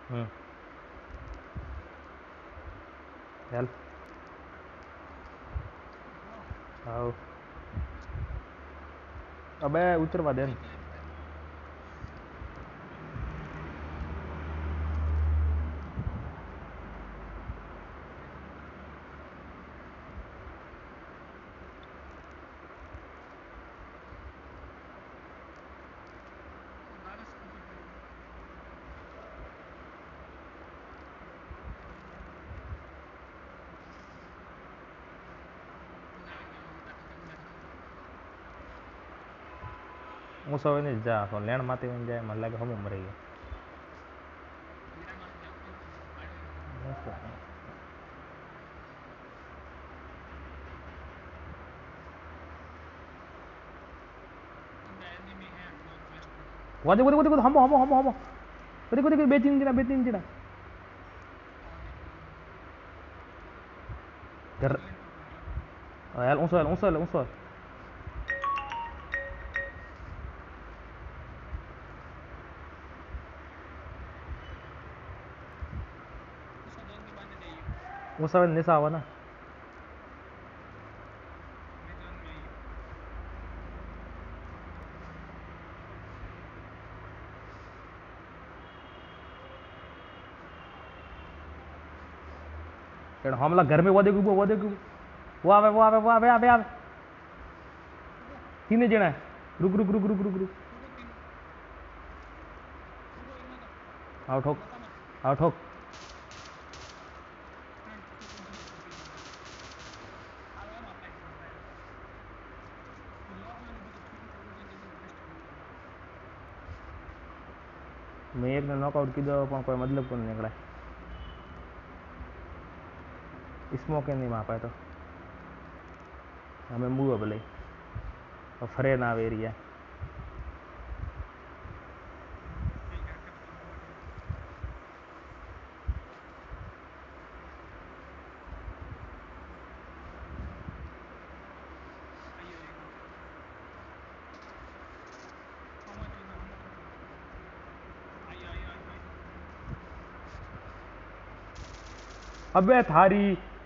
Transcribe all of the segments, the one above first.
हम्म चल आओ अबे उतरवा दे ऊँचो नहीं जा तो लैंड माते में जाए मन लगे हम मर गए वादे वादे वादे वादे हम वादे वादे बेचिन जिना कर यार ऊँचो ऊँचो निशा आवा ना हमला घर में वादे वो आवे तीन जना है रुक रुक रुक रुक रुक रुक आओ ठोक मैं एक ने नॉकआउट की दो पण कोई मतलब को नहीं निकला स्मोक नहीं वहाँ पाए तो हमें मुँह भले और फरे ना एरिया अबे थारी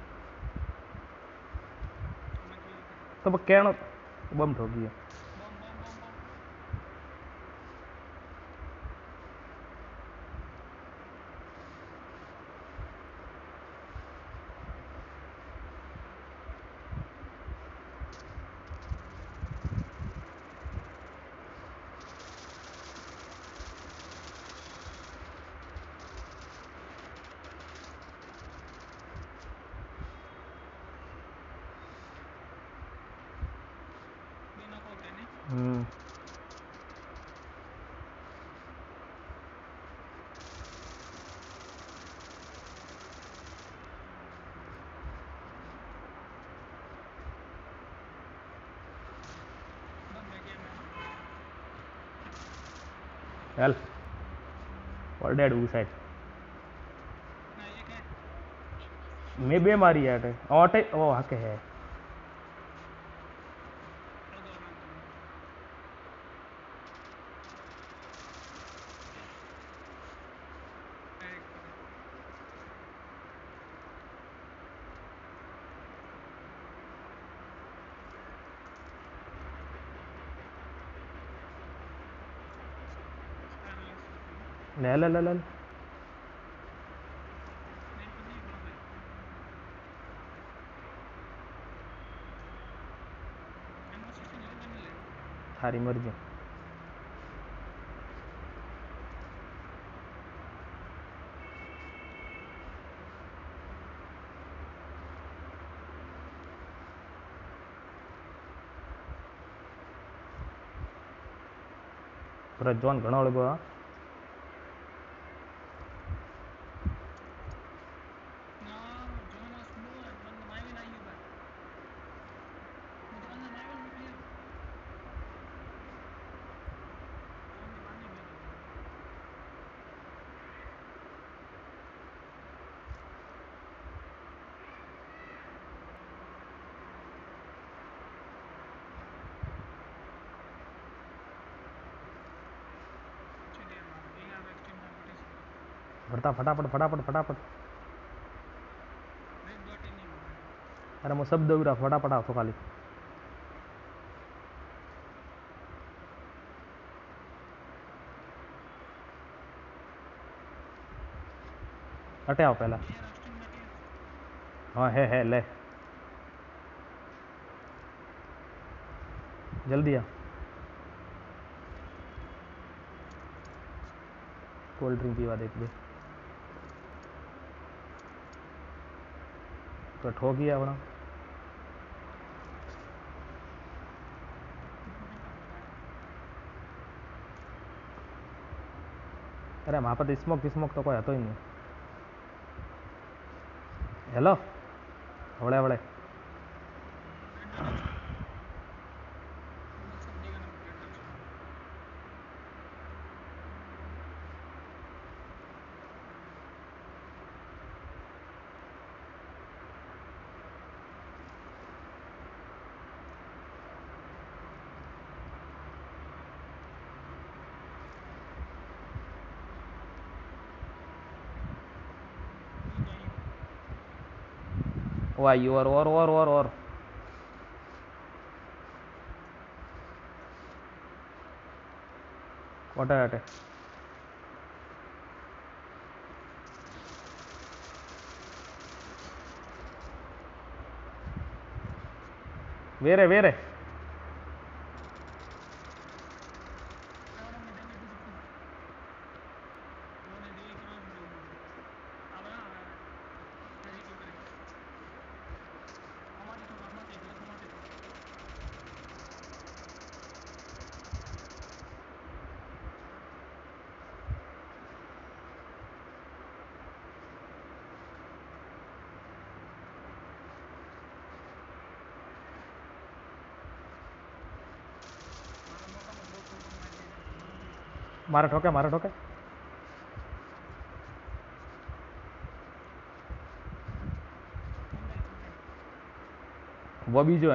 तो कहना बम ठोकी है चल और डेड वो साइड मैं बे मारी यार ऑटे ओ हक है ले ले ले ले थारी मर्जी पूरा जोन घणो लगो हाँ भरता फटाफट फटाफट फटाफट। अरे मैं शब्द उरा फटाफट आओ तो खाली अटे आओ पहला। हाँ है ले जल्दी आ। कोल्ड ड्रिंक पीवा देख दे तो ठो गया अपना। अरे वहाँ पर स्मोक तो कोई हतो ही नहीं। हेलो हवड़े हवड़े वो आई और अटे अटे वेरे मारे ठोके वो भी जो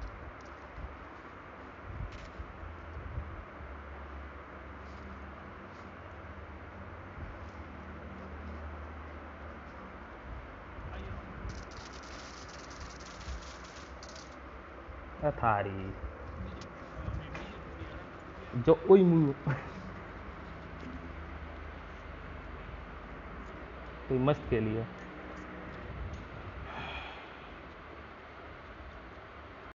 है थारी जो ओई मुँह कोई मस्त खेली है।